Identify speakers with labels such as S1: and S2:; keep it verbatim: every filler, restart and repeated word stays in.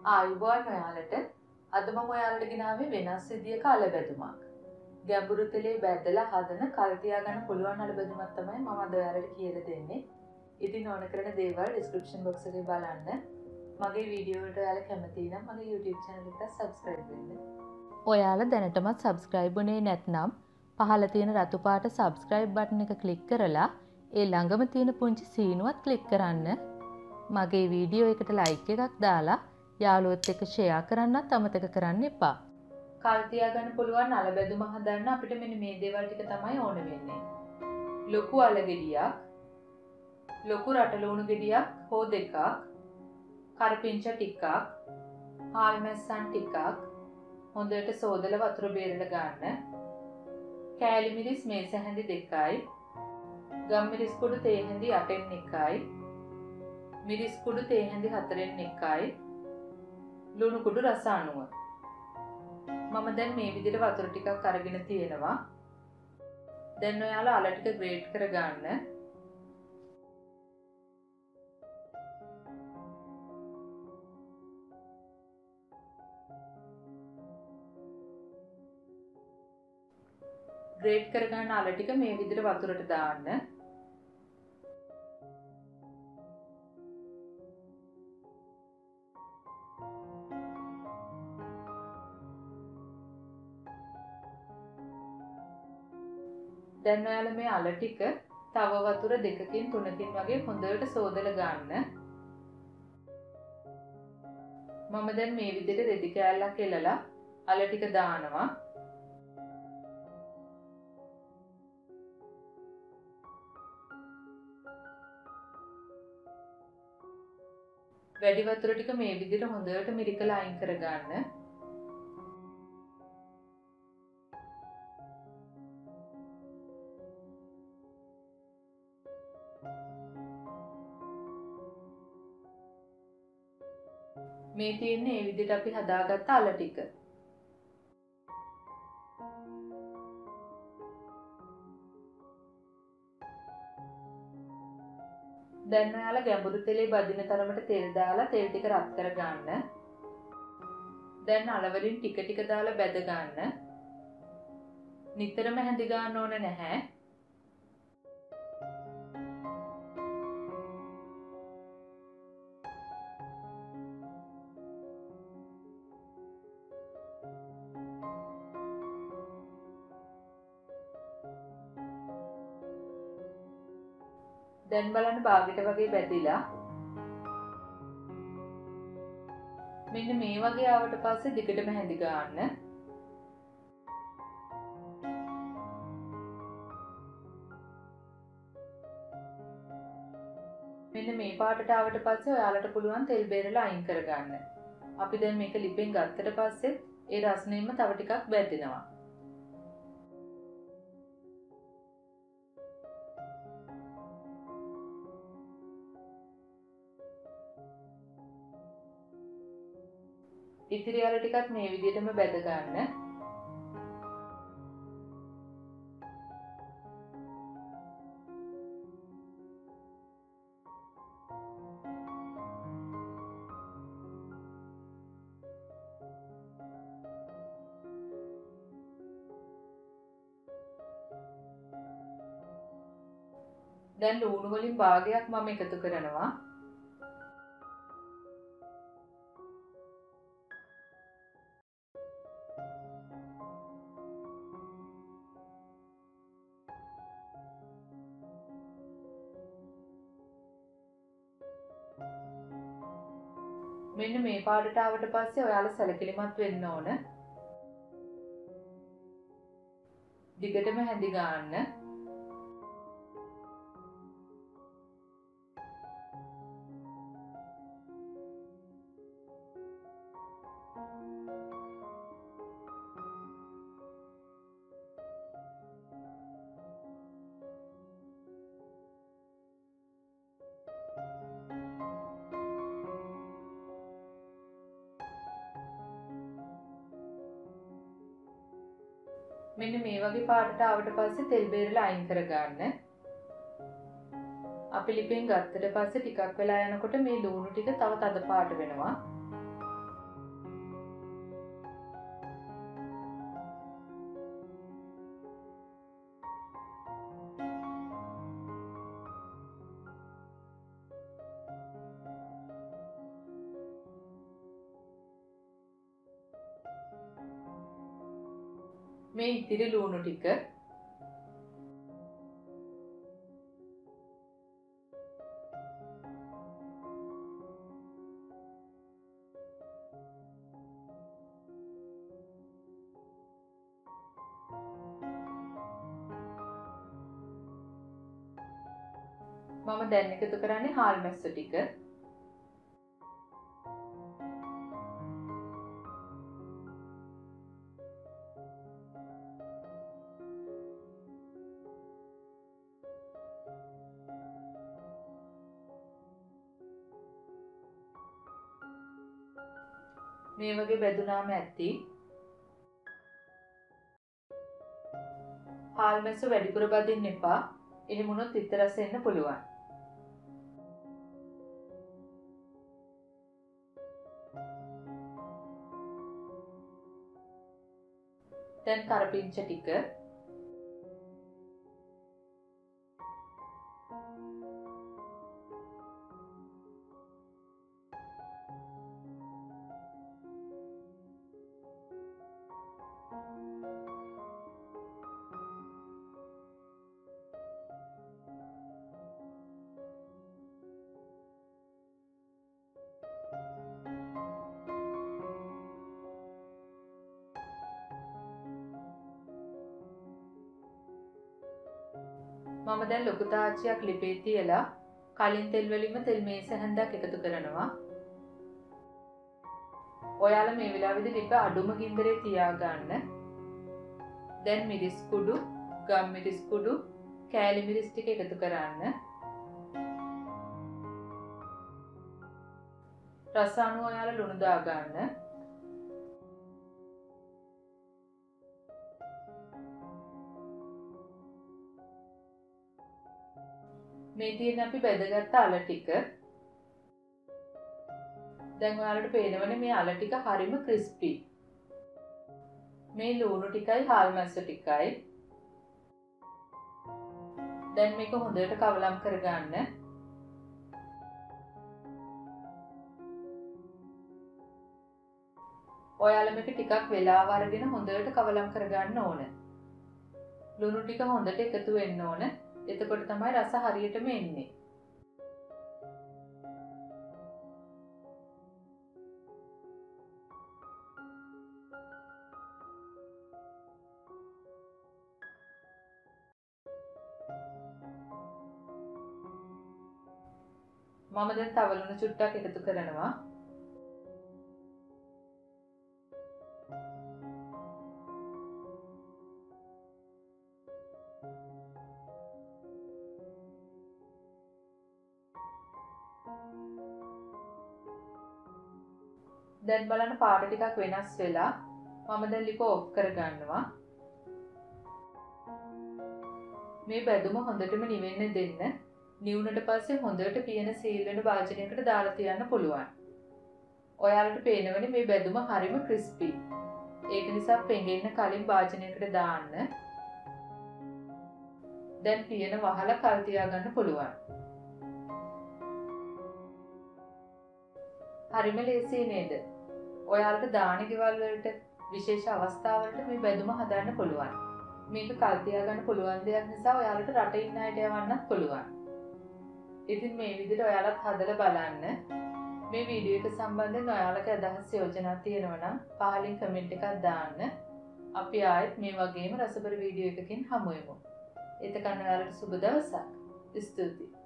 S1: ආයුබෝවන් ඔයාලට අද මම ඔයාලට ගෙනාවේ වෙනස් විදියක අල බැදුමක්. ගැඹුරු තෙලේ බැදලා හදන කල් තියාගන්න පුළුවන් අල බැදුමක් තමයි මම අද ඔයාලට කියලා දෙන්නේ. ඉතින් ඕන කරන දේවල් description box එකේ බලන්න. මගේ වීඩියෝ වලට ඔයාලා කැමති නම් මගේ YouTube channel එකට subscribe වෙන්න. ඔයාලා දැනටමත් subscribe වුණේ නැත්නම් පහළ තියෙන රතු පාට subscribe button එක click කරලා ඒ ළඟම තියෙන පුංචි සීනුවත් click කරන්න. මගේ වීඩියෝ එකට like එකක් දාලා යාළුවොත් එක්ක share කරන්නත් අමතක කරන්න එපා. කල් තියාගන්න පුළුවන් අල බැදුම හදන්න අපිට මෙන්න මේ දේවල් ටික තමයි ඕන වෙන්නේ. ලොකු අල ගෙඩියක්, ලොකු රටලුණු ගෙඩියක් හෝ දෙකක්, කරපිංච ටිකක්, හාල් මැස්සන් ටිකක්, හොඳට සෝදලා වතුර බේරලා ගන්න. කෑලි මිරිස් මේස හැඳි දෙකයි, ගම් මිරිස් කුඩු තේ හැඳි අටෙන් එකයි, මිරිස් කුඩු තේ හැඳි හතරෙන් එකයි, ලුණු කුඩු රස අනුව. මම දැන් මේ විදිහට වතුර ටිකක් අරගෙන තියෙනවා. දැන් ඔයාලා අල ටික ග්‍රේට් කරගන්න. ග්‍රේට් කරගන්න අල ටික මේ විදිහට වතුරට දාන්න. දැන් ඔයාලා මේ අල ටික තව වතුර දෙකකින් තුනකින් වගේ හොඳට සෝදලා ගන්න. මම දැන් මේ විදිහට රෙදි කෑල්ලක් එලලා අල ටික දානවා. වැඩි වතුර ටික මේ විදිහට හොඳට මිරිකලා අයින් කරගන්න. මේ තියෙන්නේ මේ විදිහට අපි හදාගත්ත අල ටික. දැන් ඔයාලා ගැඹුරු තෙලේ බදින තරමට තෙල් දාලා තෙල් ටික රත් කරගන්න. දැන් අල වලින් ටික ටික දාලා බැද ගන්න. නිතරම හැඳි ගන්න ඕන නැහැ. දැන් බලන්න බාගෙට වගේ බැදිලා. මෙන්න මේ වගේ ආවට පස්සේ දිගටම හැඳි ගන්න. මෙන්න මේ පාටට ආවට පස්සේ ඔයාලට පුළුවන් තෙල් බේරලා අයින් කරගන්න. අපි දැන් මේක ලිපෙන් ගත්තට පස්සේ ඒ රස්නෙම තව ටිකක් බැදෙනවා. ඉතිරි අල ටිකත් මේ විදිහටම බැද ගන්න. දැන් ලුණු වලින් භාගයක් මම එකතු කරනවා. මෙන්න මේ පාටට ආවට පස්සේ ඔයාලා සැලකිලිමත් වෙන්න ඕන. දිගටම හැඳි ගන්න. මෙන්න මේ වගේ පාටට ආවට පස්සේ තෙල් බේරලා අයින් කරගන්න. අපි ලිපෙන් ගත්තට පස්සේ ටිකක් වෙලා යනකොට මේ ලුණු ටික තව තද පාට වෙනවා. මේ ඉතිරි ලුණු ටික මම දැන් එකතු කරන්නේ හාල් මැස්ස ටික. මේ වගේ බෙදුනාම ඇති. හාල් මැස්ස වැඩිපුර බදින්න එපා. එහෙම වුණොත් තිත්ත රස එන්න පුළුවන්. දැන් කරපිංච ටික මම දැන් ලොකු තාච්චියක් ලිපේ තියලා කලින් තෙල් වලින්ම තෙල් මේස හැන්දක් එකතු කරනවා. ඔයාලා මේ වෙලාවේදී ලිප අඩුම ගින්දරේ තියාගන්න. දැන් මිරිස් කුඩු, ගම් මිරිස් කුඩු, කෑලි මිරිස් ටික එකතු කරන්න. රස අනුව ඔයාලා ලුණු දාගන්න. මේ තියෙන අපි බෙදගත්ත අල ටික. දැන් ඔයාලට පේනවනේ මේ අල ටික හරිම ක්‍රිස්පි. මේ ලුණු ටිකයි හාල් මැස්ස ටිකයි. දැන් මේක හොඳට කවලම් කරගන්න. ඔයාලා මේක ටිකක් වෙලාව අරගෙන හොඳට කවලම් කරගන්න ඕන. ලුණු ටික හොඳට එකතු වෙන්න ඕන. එතකොට තමයි රස හරියටම එන්නේ. මම දැන් තව ලුණු චුට්ටක් එකතු කරනවා. දැන් බලන්න පාට ටිකක් වෙනස් වෙලා මම දැන් ලිප ඔෆ් කරගන්නවා. මේ බැදුම හොඳටම නිවෙන්න දෙන්න. නිවුනට පස්සේ හොඳට පියන සීල් වෙන වාජනයකට දාලා තියන්න පුළුවන්. ඔයාලට පේනවනේ මේ බැදුම හරිම ක්‍රිස්පි. ඒක නිසා පෙඟෙන්න කලින් වාජනයකට දාන්න. දැන් පියන වහලා කල් තියාගන්න පුළුවන්. හරිම ලේසියි නේද? ඔයාලට දාන ගෙවල් වලට විශේෂ අවස්ථාවලට මේ බැදුම හදන්න පුළුවන්. මේක කල් තියාගන්න පුළුවන් දෙයක් නිසා ඔයාලට රට ඉන්න අයට යවන්නත් පුළුවන්. ඉතින් මේ විදිහට ඔයාලත් හදලා බලන්න. මේ වීඩියෝ එක සම්බන්ධයෙන් ඔයාලගේ අදහස් යෝජනා තියෙනවා නම් පහලින් කමෙන්ට් එකක් දාන්න. අපි ආයෙත් මේ වගේම රසබර වීඩියෝ එකකින් හමු වෙමු. එතකන් ඔයාලට සුබ දවසක්. ස්තුතියි.